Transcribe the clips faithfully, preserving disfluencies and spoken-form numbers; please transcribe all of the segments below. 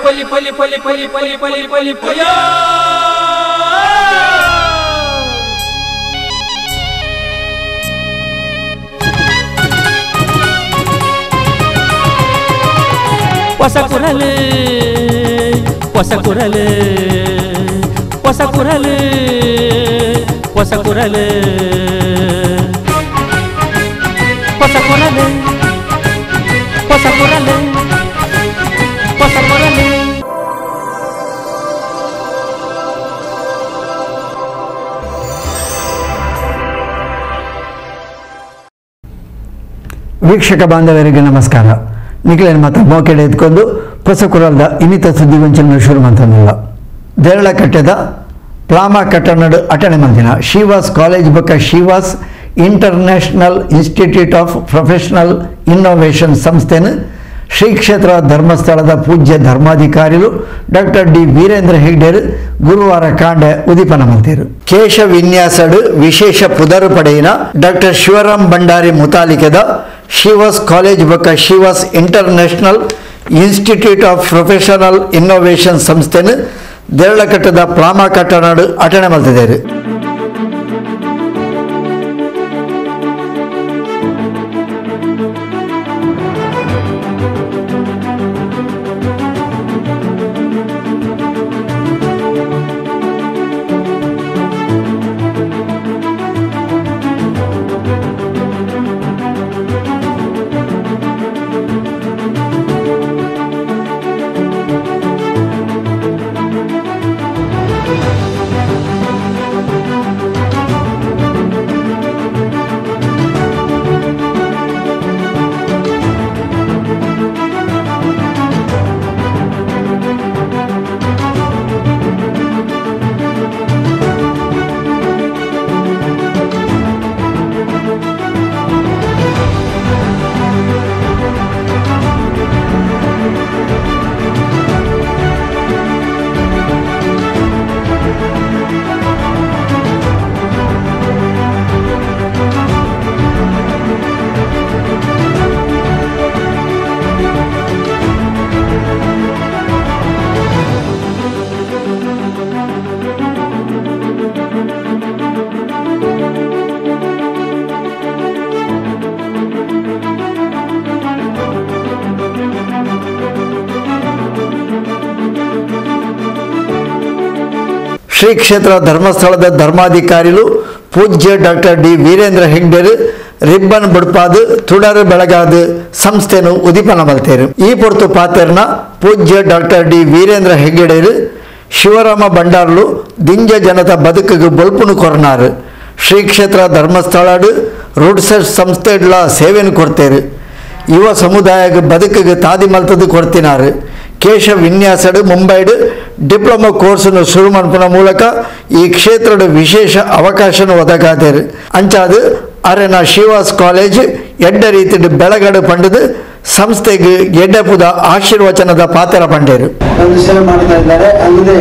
poli poli poli poli poli poli poli poli Puasa kurale puasa kurale puasa kurale puasa kurale puasa kurale puasa kurale puasa kurale ವೀಕ್ಷಕ ಬಾಂಧವರಿಗೆ ನಮಸ್ಕಾರ. ನಿಖಿಲನ್ ಮಾತ್ರ ಮೋಕೆಡೆ ಎತ್ಕೊಂಡು ಹೊಸ ಕುರಲ್ದ ಇನ್ನಿತ ಸುದ್ದಿ ವಂಚನೆ ಶುರು ಮಂತಂದಿಲ್ಲ. ದೇರಳಕಟ್ಟೆದ ಪ್ಲಾಮಾ ಕಟ್ಟನಡು ಅಟಣೆ ಮಂದಿನ ಶಿವಾಸ್ ಕಾಲೇಜ್ ಬೊಕ್ಕ Shivas international institute of professional innovation ಸಂಸ್ಥೆನ ಶ್ರೀ ಕ್ಷೇತ್ರ ಧರ್ಮಸ್ಥಳದ ಪೂಜ್ಯ ಧರ್ಮಾಧಿಕಾರಿಗಳು ಡಾಕ್ಟರ್ ಡಿ ವೀರೇಂದ್ರ ಹೆಗ್ಡೇರ್ ಗುರುವಾರ ಕಾಂಡೆ ಉದೀಪನ ಮಂತಿರು. ಕೇಶ ವಿನ್ಯಾಸಡು ವಿಶೇಷ ಪುದರು ಪಡೆಯಿನ ಡಾಕ್ಟರ್ ಶಿವರಾಮ್ ಭಂಡಾರಿ ಮುತಾಲಿಕೆದ ಶಿವಾಸ್ ಕಾಲೇಜ್ ಬೊಕ್ಕ Shivas international institute of professional innovation ಸಂಸ್ಥೆನ ದೇರಳಕಟ್ಟದ ಪ್ಲಾಮಾ ಕಟ್ಟನಾಡು ಅಟಣೆ ಮಲ್ತಿದ್ದೇರು. ಶ್ರೀ ಕ್ಷೇತ್ರ ಧರ್ಮಸ್ಥಳದ ಧರ್ಮಾಧಿಕಾರಿಗಳು ಪೂಜ್ಯ ಡಾಕ್ಟರ್ ಡಿ ವೀರೇಂದ್ರ ಹೆಗ್ಡೇರ್ ರಿಬ್ಬನ್ ಬುಡ್ಪಾದು ತುಡರು ಬೆಳಗಾದು ಸಂಸ್ಥೆನು ಉದೀಪನ ಮಲ್ತೇರು. ಈ ಪೊರ್ತು ಪಾತೆರ್ನ ಪೂಜ್ಯ ಡಾಕ್ಟರ್ ಡಿ ವೀರೇಂದ್ರ ಹೆಗ್ಡೇರ್ ಶಿವರಾಮ ಭಂಡಾರ್ಲು ದಿಂಜ ಜನತ ಬದುಕಿಗೆ ಬಲ್ಪುನು ಕೊರನಾರು. ಶ್ರೀ ಕ್ಷೇತ್ರ ಧರ್ಮಸ್ಥಳಡು ರೂಡ್ಸೆಟ್ ಸಂಸ್ಥೆಡ್ಲ ಸೇವೆನು ಕೊಡ್ತೇರು. ಯುವ ಸಮುದಾಯಕ್ಕೆ ಬದುಕಿಗೆ ತಾದಿ ಮಲ್ತದು ಕೊಡ್ತಿನಾರು. ಕೇಶ ವಿನ್ಯಾಸಡು ಮುಂಬೈಡು ಡಿಪ್ಲೊಮಾ ಕೋರ್ಸನ್ನು ಶುರು ಮಾಡ್ಪುನ ಮೂಲಕ ಈ ಕ್ಷೇತ್ರದ ವಿಶೇಷ ಅವಕಾಶನ ಒದಗಾದೇರು. ಅಂಚಾದು ಅರೆನ ಶಿವಾಸ್ ಕಾಲೇಜ್ ಎಡ್ಡ ರೀತಿಯ ಬೆಳಗಡು ಪಂಡದು ಸಂಸ್ಥೆಗೆ ಎಡ್ಡಪುದ ಆಶೀರ್ವಚನದ ಪಾತ್ರ ಪಂಡೇರು. ಸೇವೆ ಮಾಡ್ತಾ ಇದ್ದಾರೆ. ಅಲ್ಲದೆ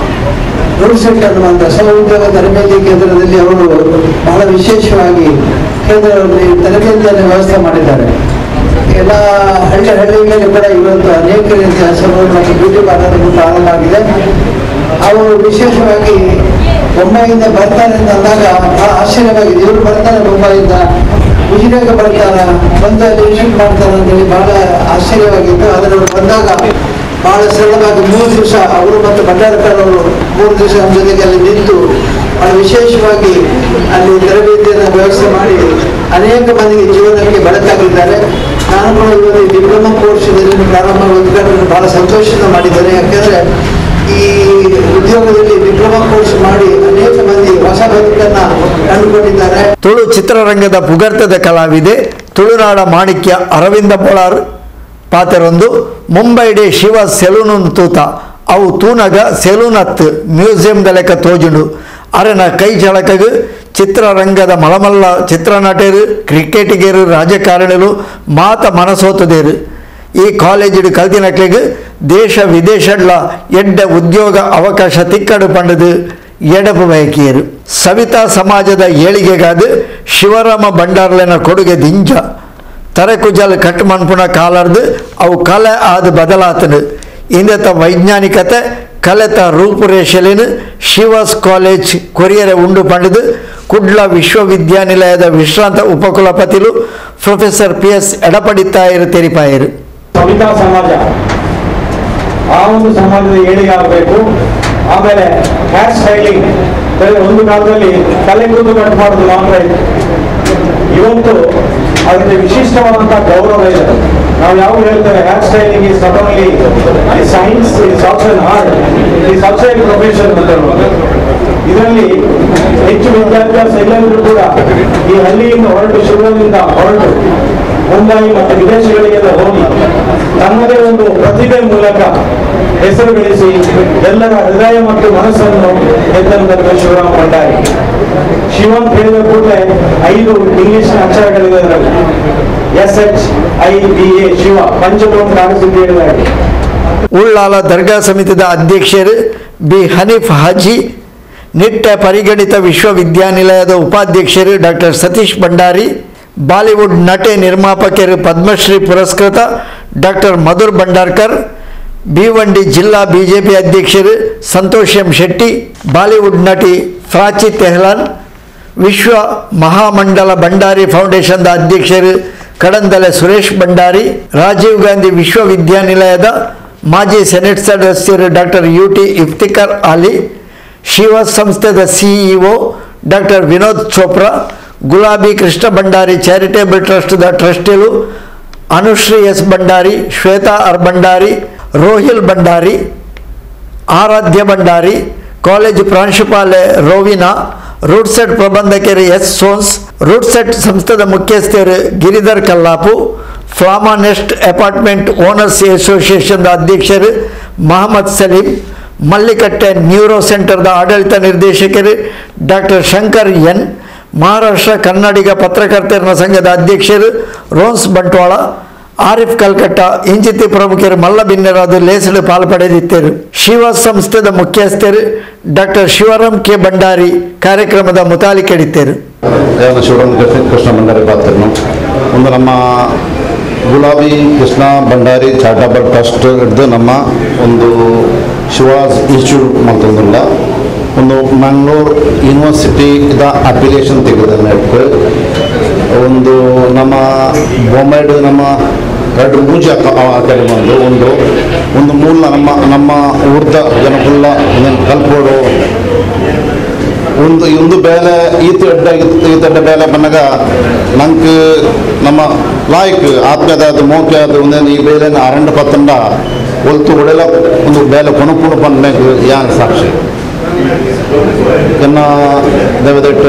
ರೂಡ್ಸೆಟ್ ಅನ್ನುವಂಥ ಸ್ವಉದ್ಯೋಗ ತರಬೇತಿ ಕೇಂದ್ರದಲ್ಲಿ ಅವರು ಬಹಳ ವಿಶೇಷವಾಗಿ ಕೇಂದ್ರದಲ್ಲಿ ತರಬೇತಿಯನ್ನು ವ್ಯವಸ್ಥೆ ಮಾಡಿದ್ದಾರೆ. ಎಲ್ಲ ಹಳ್ಳಿ ಹಳ್ಳಿಗಳಲ್ಲಿ ಕೂಡ ಇವತ್ತು ಅನೇಕ ರೀತಿಯ ಸಲೂನ್ ಮತ್ತು ಬ್ಯೂಟಿ ಪಾರ್ಲರ್ ಪ್ರಾರಂಭ ಆಗಿದೆ. ಅವರು ವಿಶೇಷವಾಗಿ ಮುಂಬೈಯಿಂದ ಬರ್ತಾರೆ ಅಂತ ಅಂದಾಗ ಬಹಳ ಆಶ್ಚರ್ಯವಾಗಿದೆ. ಇವರು ಬರ್ತಾರೆ ಮುಂಬೈಯಿಂದ, ಉಜಿರೆಗೆ ಬರ್ತಾರೆ, ಬಂದು ಅಲ್ಲಿ ವಿಸಿಟ್ ಮಾಡ್ತಾರೆ ಅಂತೇಳಿ ಬಹಳ ಆಶ್ಚರ್ಯವಾಗಿತ್ತು. ಆದರೆ ಅವರು ಬಂದಾಗ ಬಹಳ ಸರಳವಾಗಿ ಮೂರು ದಿವಸ ಅವರು ಮತ್ತು ಭಂಡಾರಕರ್ ಅವರು ಮೂರು ದಿವಸ ನಮ್ಮ ಜೊತೆಗೆ ಅಲ್ಲಿ ನಿಂತು ಬಹಳ ವಿಶೇಷವಾಗಿ ಅಲ್ಲಿ ತರಬೇತಿಯನ್ನು ವ್ಯವಸ್ಥೆ ಮಾಡಿ ಅನೇಕ ಮಂದಿಗೆ ಜೀವನಕ್ಕೆ ಬೆಳಕಾಗಿದ್ದಾರೆ. ನಾನು ಕೂಡ ಇವತ್ತು ಡಿಪ್ಲೊಮಾ ಕೋರ್ಸ್ ಇದನ್ನು ಪ್ರಾರಂಭ ಉದ್ಘಾಟನೆ ಬಹಳ ಸಂತೋಷದಿಂದ ಮಾಡಿದ್ದೇನೆ. ಯಾಕೆಂದರೆ ಈ ಉದ್ಯೋಗದಲ್ಲಿ ಡಿಪ್ಲೊಮಾ ಕೋರ್ಸ್ ಮಾಡಿ ಅನೇಕ ಮಂದಿ ಹೊಸ ಬದುಕನ್ನ ಕಂಡುಕೊಂಡಿದ್ದಾರೆ. ತುಳು ಚಿತ್ರರಂಗದ ಪುಗರ್ತದ ಕಲಾವಿದೆ ತುಳುನಾಡ ಮಾಣಿಕ್ಯ ಅರವಿಂದ ಬೋಳಾರ್ ಪಾತೆರೊಂದು ಮುಂಬೈಡೆ ಶಿವ ಸೆಲೂನ್ ತೂತ ಅವು ತೂನಗ ಸೆಲೂನತ್ ಮ್ಯೂಸಿಯಂದ ಲೆಕ್ಕ ತೋಜುಂಡು. ಅರೆನ ಕೈ ಚಳಕಗು ಚಿತ್ರರಂಗದ ಮಳಮಲ್ಲ ಚಿತ್ರನಟರು, ಕ್ರಿಕೆಟಿಗರು, ರಾಜಕಾರಣಿಗಳು ಮಾತ ಮನಸೋತದೇರು. ಈ ಕಾಲೇಜು ಕಲ್ತಿನಕ್ಲೆಗ್ ದೇಶ ವಿದೇಶಡ್ಲ ಎಡ್ಡ ಉದ್ಯೋಗ ಅವಕಾಶ ತಿಕ್ಕಡು ಪಂಡದು ಎಡಪು ಬಯಕಿಯರು. ಸವಿತಾ ಸಮಾಜದ ಏಳಿಗೆಗಾದ ಶಿವರಾಮ ಭಂಡಾರ್ಲೆನ ಕೊಡುಗೆ ದಿಂಜ ತರಕುಜಲ್ ಕಟ್ ಮನ್ಪುನ ಕಾಲಾರ್ದು ಅವು ಕಲೆ ಆದ ಬದಲಾತನು. ಇಂದತ ವೈಜ್ಞಾನಿಕತೆ ಕಲೆತ ರೂಪುರೇಷೆಲಿನ ಶಿವಾಸ್ ಕಾಲೇಜ್ ಕೊರಿಯರೆ ಉಂಡು ಪಂಡಿದು ಕುಡ್ಲ ವಿಶ್ವವಿದ್ಯಾನಿಲಯದ ವಿಶ್ರಾಂತ ಉಪಕುಲಪತಿಲು ಪ್ರೊಫೆಸರ್ ಪಿ ಎಸ್ ಎಡಪಡಿತಾಯರು ತೆರಿಪಾಯರು. ಸವಿತಾ ಸಮಾಜ ಆ ಒಂದು ಸಮಾಜದ ಏಳಿಗೆ ಆಗಬೇಕು. ಆಮೇಲೆ ಹೇರ್ ಸ್ಟೈಲಿಂಗ್ ಒಂದು ಕಾಲದಲ್ಲಿ ತಲೆ ಕೂದಲು ಕಟ್ ಮಾಡೋದು ಮಾತ್ರ ಇತ್ತು. ಇವತ್ತು ಅದಕ್ಕೆ ವಿಶಿಷ್ಟವಾದಂತಹ ಗೌರವ ಇದೆ. ನಾವು ಯಾವಾಗ ಹೇಳ್ತೇವೆ hair styling is not only science, is also an art, is also a profession ಅಂತ ಹೇಳುವುದು. ಇದರಲ್ಲಿ ಹೆಚ್ಚು ವಿದ್ಯಾಭ್ಯಾಸ ಇಲ್ಲಂದ್ರೂ ಕೂಡ ಈ ಹಳ್ಳಿಯಿಂದ ಹೊರಟು ಶಿವನಿಂದ ಹೊರಟು ಮುಂಬೈ ಮತ್ತು ವಿದೇಶಗಳಿಗೆಲ್ಲ ಹೋಗಿ ತನ್ನದೇ ಒಂದು ಪ್ರತಿಭೆ ಮೂಲಕ ಹೆಸರು ಗಳಿಸಿ ಎಲ್ಲರ ಹೃದಯ ಮತ್ತು ಮನಸ್ಸನ್ನು ಗೆದ್ದಂತಹ ಶಿವರಾಮ್ ಭಂಡಾರಿ. ಶಿವ ಅಂತ ಹೇಳಿದ ಕೂಡಲೇ ಐದು ಇಂಗ್ಲಿಷ್ ಅಕ್ಷರಗಳಿದೆ ಅದರಲ್ಲಿ. S H I B A Shiva ಪಂಚಭೂತ ಕಾಣಿಸಿದ್ದು ಹೇಳಿದ್ದಾರೆ. ಉಳ್ಳಾಲ ದರ್ಗಾ ಸಮಿತಿದ ಅಧ್ಯಕ್ಷರು ಬಿ ಹನೀಫ್ ಹಾಜಿ, ನಿಟ್ಟ ಪರಿಗಣಿತ ವಿಶ್ವವಿದ್ಯಾನಿಲಯದ ಉಪಾಧ್ಯಕ್ಷರು ಡಾಕ್ಟರ್ ಸತೀಶ್ ಭಂಡಾರಿ, ಬಾಲಿವುಡ್ ನಟೆ ನಿರ್ಮಾಪಕರು ಪದ್ಮಶ್ರೀ ಪುರಸ್ಕೃತ ಡಾಕ್ಟರ್ ಮಧುರ್ ಭಂಡಾರ್ಕರ್, ಭಿವಂಡಿ ಜಿಲ್ಲಾ ಬಿಜೆಪಿ ಅಧ್ಯಕ್ಷರು ಸಂತೋಷ್ ಎಂ ಶೆಟ್ಟಿ, ಬಾಲಿವುಡ್ ನಟಿ ಪ್ರಾಚಿ ತೆಹ್ಲಾನ್, ವಿಶ್ವ ಮಹಾಮಂಡಲ ಭಂಡಾರಿ ಫೌಂಡೇಶನ್ದ ಅಧ್ಯಕ್ಷರು ಕಡಂದಲೆ ಸುರೇಶ್ ಭಂಡಾರಿ, ರಾಜೀವ್ ಗಾಂಧಿ ವಿಶ್ವವಿದ್ಯಾನಿಲಯದ ಮಾಜಿ ಸೆನೆಟ್ ಸದಸ್ಯರು doctor U T Iftikhar Ali, Shiva ಸಂಸ್ಥೆದ CEO doctor Vinod Chopra, Gulabi Krishna Bhandari charitable ಟ್ರಸ್ಟ್ದ ಟ್ರಸ್ಟಿಲು Anushree S Bhandari, Shweta R Bhandari, Rohil Bhandari, Aradhya Bhandari, college ಪ್ರಾಂಶುಪಾಲೆ ರೋವಿನಾ, ರೂಟ್ಸೆಟ್ ಪ್ರಬಂಧಕರು ಎಸ್ ಸೋನ್ಸ್, ರೂಟ್ಸೆಟ್ ಸಂಸ್ಥೆದ ಮುಖ್ಯಸ್ಥರು ಗಿರಿಧರ್ ಕಲ್ಲಾಪು, ಫ್ಲಾಮಾ ನೆಸ್ಟ್ ಅಪಾರ್ಟ್ಮೆಂಟ್ ಓನರ್ಸ್ ಅಸೋಸಿಯೇಷನ್ದ ಅಧ್ಯಕ್ಷರು ಮಹಮ್ಮದ್ ಸಲೀಂ, ಮಲ್ಲಿಕಟ್ಟೆ ನ್ಯೂರೋ ಸೆಂಟರ್ದ ಆಡಳಿತ ನಿರ್ದೇಶಕರು ಡಾಕ್ಟರ್ ಶಂಕರ್ ಎನ್, ಮಹಾರಾಷ್ಟ್ರ ಕನ್ನಡಿಗ ಪತ್ರಕರ್ತರ ಸಂಘದ ಅಧ್ಯಕ್ಷರು ರೋನ್ಸ್ ಬಂಟ್ವಾಳ, ಆರಿಫ್ ಕಲ್ಕಟ್ಟ ಇಂಜಿತಿ ಪ್ರಮುಖರು ಮಲ್ಲ ಭಿನ್ನರಾದ ಲೇಸಲು ಪಾಲ್ಪಡೆದಿದ್ದರು. ಶಿವ ಸಂಸ್ಥೆದ ಮುಖ್ಯಸ್ಥರು ಡಾಕ್ಟರ್ ಶಿವರಾಮ್ ಕೆ ಭಂಡಾರಿ ಕಾರ್ಯಕ್ರಮದ ಮುತಾಲಿಕೆಡಿದ್ದರು. ಶಿವರಾಮ್ ಕೃಷ್ಣ ಭಂಡಾರಿ ಪಾತ್ರನು ಒಂದು ನಮ್ಮ ಗುಲಾಬಿ ಕೃಷ್ಣ ಭಂಡಾರಿ ಚಾರಿಟಬಲ್ ಟ್ರಸ್ಟ್ ಹಿಡಿದು ನಮ್ಮ ಒಂದು ಶಿವಾಸ್ ಇನ್ಸ್ಟಿಟ್ಯೂಟ್ ಮಾಡ್ತಂದಿಲ್ಲ ಒಂದು ಮಂಗಳೂರು ಯೂನಿವರ್ಸಿಟಿದ ಅಪ್ಲಿಕೇಶನ್ ತೆಗೆದ ನೆಟ್ಟು ಒಂದು ನಮ್ಮ ಬೊಂಬೈಡ್ ನಮ್ಮ ಎರಡು ಮೂಜಿ ಅಕಾಡೆಮಿ ಬಂದು ಒಂದು ಒಂದು ಮೂಲ ನಮ್ಮ ನಮ್ಮ ಊರ್ದ ಜನಕುಲ್ಲ ಕಲ್ಪೋಡು ಒಂದು ಒಂದು ಬೇಲೆ ಈತ ಎಡ್ಡ ಈತಡ್ಡ ಬೇಲೆ ಬಂದಾಗ ನಂಗೆ ನಮ್ಮ ಲಾಯ್ಕ್ ಆತ್ಮೀಯದ ಅದು ಮೋಕೆ ಅದು ಒಂದೇನು ಈ ಬೇಲೆನ ಅರಂಡ ಪತ್ತಂಡ ಒಲ್ತು ಹೊಡೆಲ್ಲ ಒಂದು ಬೇಲೆ ಕೊಣಪುಣ ಪಂದ್ಮೇಲೆ ಯಾನ್ ಸಾಕ್ಷಿ ಎನ್ನ ದಯವಿಟ್ಟು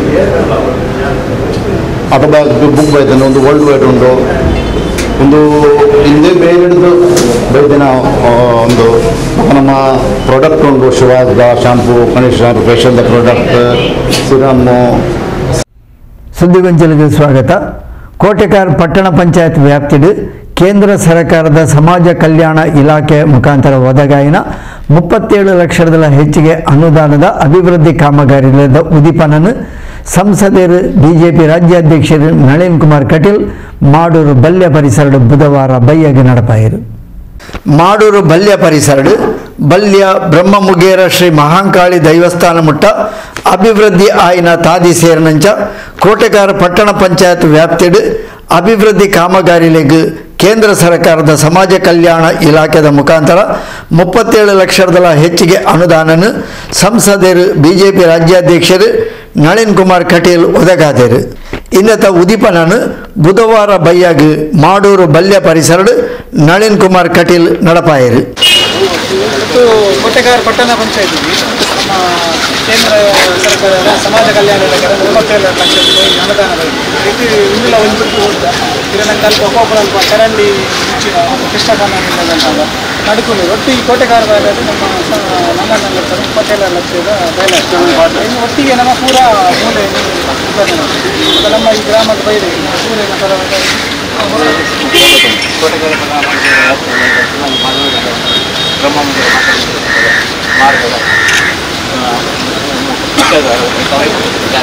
ಆಟೋಬಾಗ್ ಬುಕ್ ಬೈತೇನೆ ಒಂದು ವರ್ಲ್ಡ್ ವೈಡ್ ಉಂಟು ಒಂದು ಹಿಂದೆ ಬೇರೆದು ಬೈದಿನ ಒಂದು ನಮ್ಮ ಪ್ರಾಡಕ್ಟ್ ಉಂಟು ಶಿವಾದ ಶಾಂಪೂ ಕಂಡೀಷನರ್ ಫೇಶಿಯಲ್ದ ಪ್ರಾಡಕ್ಟ್ ಸಿರಮ್ಮು. ಸುದ್ದಿಗೊಂಚಲಿಗೆ ಸ್ವಾಗತ. ಕೋಟೆಕಾರ್ ಪಟ್ಟಣ ಪಂಚಾಯತ್ ವ್ಯಾಪ್ತಿಡು ಕೇಂದ್ರ ಸರ್ಕಾರದ ಸಮಾಜ ಕಲ್ಯಾಣ ಇಲಾಖೆ ಮುಖಾಂತರ ಒದಗಾಯಿನ ಮುಪ್ಪತ್ತೇಳು ಲಕ್ಷದ ಹೆಚ್ಚಿಗೆ ಅನುದಾನದ ಅಭಿವೃದ್ಧಿ ಕಾಮಗಾರಿದ ಉದಿಪನನ್ನು ಸಂಸದರು ಬಿಜೆಪಿ ರಾಜ್ಯಾಧ್ಯಕ್ಷರು ನಳಿನ್ ಕುಮಾರ್ ಕಟೀಲ್ ಮಾಡೂರು ಬಲ್ಯ ಪರಿಸರ ಬುಧವಾರ ಬೈಯಗೆ ನಡಪಾಯಿರು. ಮಾಡೂರು ಬಲ್ಯ ಪರಿಸರ ಬಲ್ಯ ಬ್ರಹ್ಮಮುಗೇರ ಶ್ರೀ ಮಹಾಂಕಾಳಿ ದೈವಸ್ಥಾನ ಮುಟ್ಟ ಅಭಿವೃದ್ಧಿ ಆಯ್ನ ತಾದಿ ಸೇರಿನಂಚ ಕೋಟೆಕಾರ ಪಟ್ಟಣ ಪಂಚಾಯತ್ ವ್ಯಾಪ್ತಿಡು ಅಭಿವೃದ್ಧಿ ಕಾಮಗಾರಿಲೆಗ್ ಕೇಂದ್ರ ಸರ್ಕಾರದ ಸಮಾಜ ಕಲ್ಯಾಣ ಇಲಾಖೆದ ಮುಖಾಂತರ ಮುಪ್ಪತ್ತೇಳು ಲಕ್ಷದ ಹೆಚ್ಚಿಗೆ ಅನುದಾನನು ಸಂಸದರು ಬಿಜೆಪಿ ರಾಜ್ಯಾಧ್ಯಕ್ಷರು ನಳಿನ್ ಕುಮಾರ್ ಕಟೀಲ್ ಒದಗಾದರು. ಇನ್ನತ ಉದಿಪನನು ಬುಧವಾರ ಬೈಯಾಗ್ ಮಾಡೂರು ಬಲ್ಯ ಪರಿಸರ ನಳಿನ್ ಕುಮಾರ್ ಕಟೀಲ್ ನಡಪಾಯರು. ಕೋಟೆಕಾರ ಪಟ್ಟಣ ಪಂಚಾಯತ್ ನಮ್ಮ ಕೇಂದ್ರ ಸರ್ಕಾರದ ಸಮಾಜ ಕಲ್ಯಾಣ ಇಲಾಖೆ ಮೂವತ್ತೇಳು ಲಕ್ಷ ರೂಪಾಯಿ ಅನುದಾನ ಇದು ಇನ್ನಿಲ್ಲ ಒಂದು ಇದನ್ನು ಕಲ್ಪ ಒಬ್ಬೊಬ್ಬರಲ್ಪ ಚರಂಡಿ ಮುಚ್ಚಿನ ಕೃಷ್ಣಕಾನ ನಡ್ಕೊಂಡು ಒಟ್ಟಿಗೆ ಕೋಟೆಕಾರ ಭಾಗದಲ್ಲಿ ನಮ್ಮ ನಮ್ಮನ್ನ ಲಕ್ಷ ಮುಪ್ಪತ್ತೇಳು ಲಕ್ಷದ ಬೆಲೆ ಇನ್ನು ಒಟ್ಟಿಗೆ ನಮ್ಮ ಪೂರ ಮೂಲೆ ನಮ್ಮ ಈ ಗ್ರಾಮದ ಬೈರೆ ಸೂರ್ಯನ ಪರವಾಗಿ ಕೋಟೆಕಾರ ಬ್ರಹ್ಮಮುಗೇರ ಮಾರ್ಗದ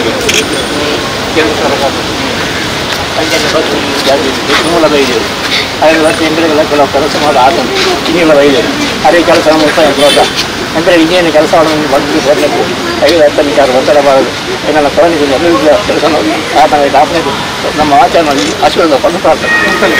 ಕೇಂದ್ರ ಸರ್ಕಾರ ಮೂಲ ಬೈದೇವು ಐದು ವರ್ಷ ಎಂಟುಗಳ ಕೆಲವು ಕೆಲಸ ಮಾಡಿ ಆತನು ಇನ್ನಿಲ್ಲ ವೈದ್ಯ ಅದೇ ಕೆಲಸ ಮುಗಿಸ್ತಾ ದೋಷ ಅಂದರೆ ಇನ್ನೇನು ಕೆಲಸ ಮಾಡೋದು ಬಂದು ಬರಲಿಕ್ಕೆ ಐದು ಹತ್ತು ನಿಮಿಷ ಒತ್ತಡ ಬಾರದು ಏನೆಲ್ಲ ತೊಗೊಂಡಿದ್ದೀನಿ ಎಲ್ಲ ಕೆಲಸ ನೋಡಿ ಆತನ ದಾಪನೆ ನಮ್ಮ ಆಚರಣೆ ಹಸುವಿನ ಕೊಂಡು ಪ್ರಾರ್ಥನೆ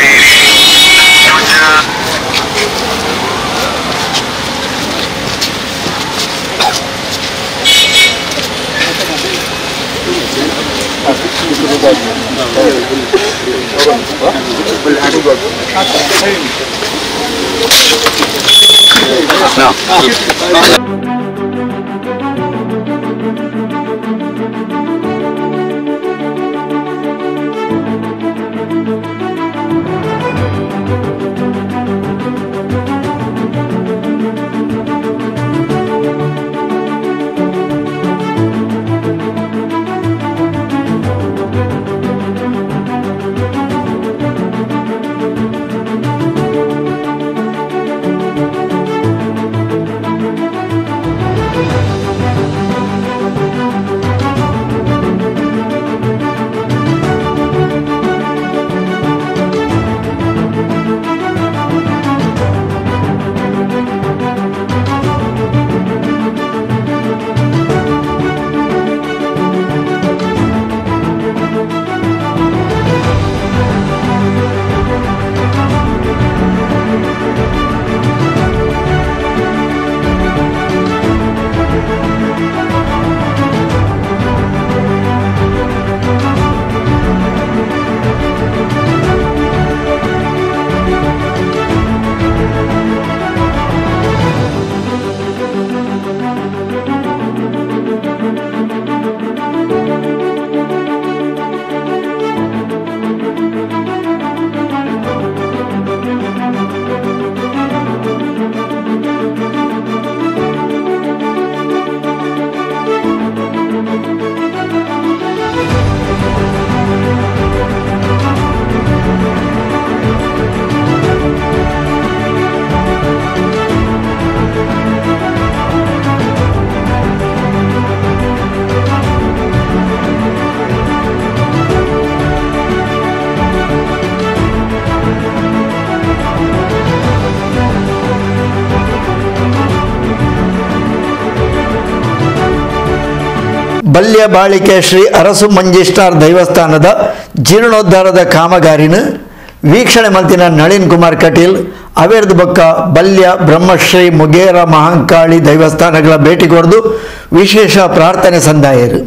ಬಲ್ಯ ಬಾಳಿಕೆ ಶ್ರೀ ಅರಸು ಮಂಜಿಷ್ಠಾರ್ ದೈವಸ್ಥಾನದ ಜೀರ್ಣೋದ್ಧಾರದ ಕಾಮಗಾರಿನ ವೀಕ್ಷಣೆ ಮಲ್ತಿನ ನಳಿನ್ ಕುಮಾರ್ ಕಟೀಲ್ ಅವೇರ್ದ ಬೊಕ್ಕ ಬಲ್ಯ ಬ್ರಹ್ಮಶ್ರೀ ಮುಗೇರ ಮಹಾಂಕಾಳಿ ದೈವಸ್ಥಾನಗಳ ಭೇಟಿ ಕೊಡ್ದು ವಿಶೇಷ ಪ್ರಾರ್ಥನೆ ಸಂದಾಯರು.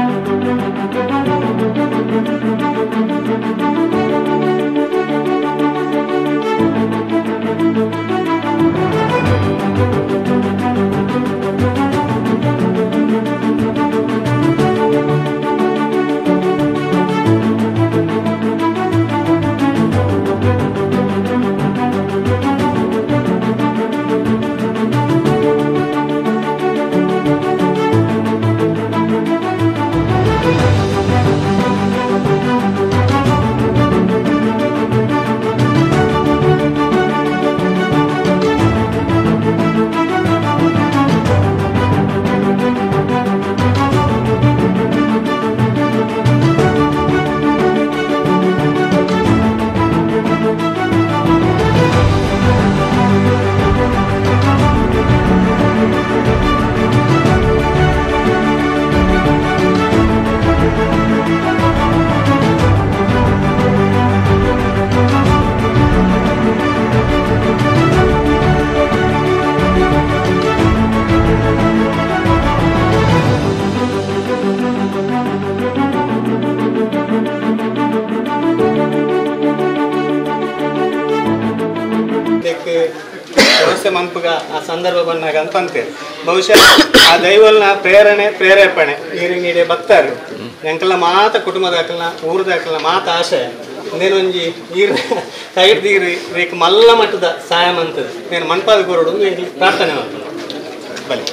ಮಂಪುಗ ಆ ಸಂದರ್ಭ ಬಂದಾಗ ಅಂತ ಅಂತೇಳಿ ಬಹುಶಃ ಆ ದೈವಲ್ನ ಪ್ರೇರಣೆ ಪ್ರೇರೇಪಣೆ ನೀರಿಗೆ ನೀಡಿ ಭಕ್ತರು ಎಂಕಲ್ಲ ಮಾತ ಕುಟುಂಬದ ಹಾಕಲ್ನ ಊರದ ಹಾಕಲ್ನ ಮಾತ ಆಶೆ ನೇನೊಂಜಿ ನೀರು ಸೈಡ್ ದೀರಿ ರೇಕ್ ಮಲ್ಲ ಮಟ್ಟದ ಸಹಾಯ ಅಂತದ್ದು నేను ಮನ್ಪಾದ ಕೋರೋಡು ಒಂದು ಪ್ರಾರ್ಥನೆ ಮಾಡ್ತೀನಿ ಬಲಿ